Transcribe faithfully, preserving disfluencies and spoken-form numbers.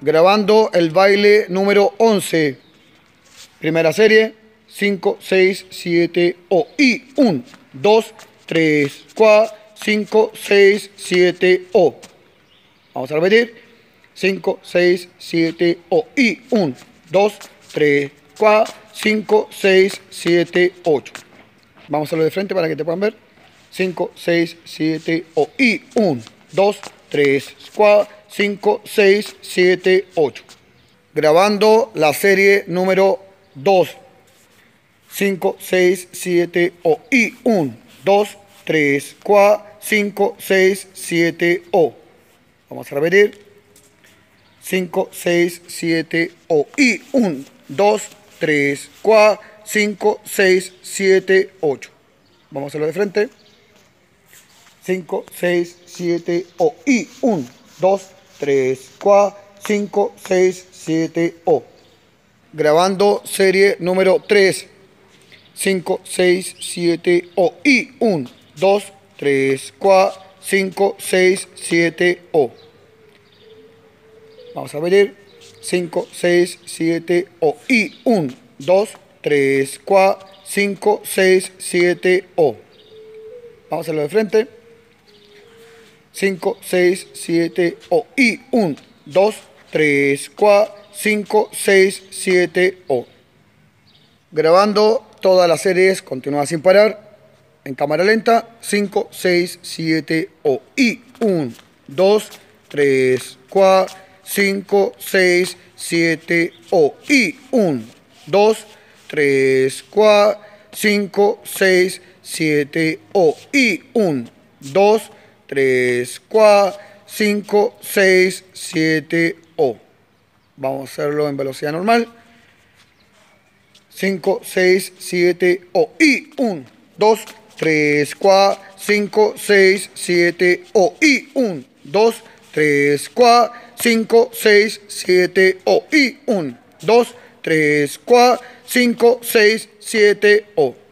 Grabando el baile número once. Primera serie. cinco, seis, siete, O. Y uno, dos, tres, cuatro, cinco, seis, siete, O. Vamos a repetir. cinco, seis, siete, O. Y uno, dos, tres, cuatro, cinco, seis, siete, ocho. Vamos a hacerlo de frente para que te puedan ver. cinco, seis, siete, O. Y uno, dos, tres, cuatro, cinco, seis, siete, ocho. Grabando la serie número dos. cinco, seis, siete, O. Y uno, dos, tres, cuatro, cinco, seis, siete, O. Vamos a repetir. cinco, seis, siete, O. Y uno, dos, tres, cuatro, cinco, seis, siete, ocho. Vamos a hacerlo de frente. cinco, seis, siete, O. Y uno, dos, tres, cuatro, cinco, seis, siete, O. Grabando serie número tres. cinco, seis, siete, O. Y uno, dos, tres, cuatro, cinco, seis, siete, O. Vamos a ver. cinco, seis, siete, O. Y uno, dos, tres, cuatro, cinco, seis, siete, O. Vamos a hacerlo de frente. cinco, seis, siete, O. Y uno, dos, tres, cuatro, cinco, seis, siete, O. Grabando todas las series, continúa sin parar. En cámara lenta. cinco, seis, siete, O. Y uno, dos, tres, cuatro, cinco, seis, siete, O. Y uno, dos, tres, cuatro, cinco, seis, siete, O. Y uno, dos, tres, cuatro, cinco, seis, siete, O. Vamos a hacerlo en velocidad normal. cinco, seis, siete, O. Y uno, dos, tres, cuatro, cinco, seis, siete, O. Y uno, dos, tres, cuatro, cinco, seis, siete, O. Y uno, dos, tres, cuatro, cinco, seis, siete, O.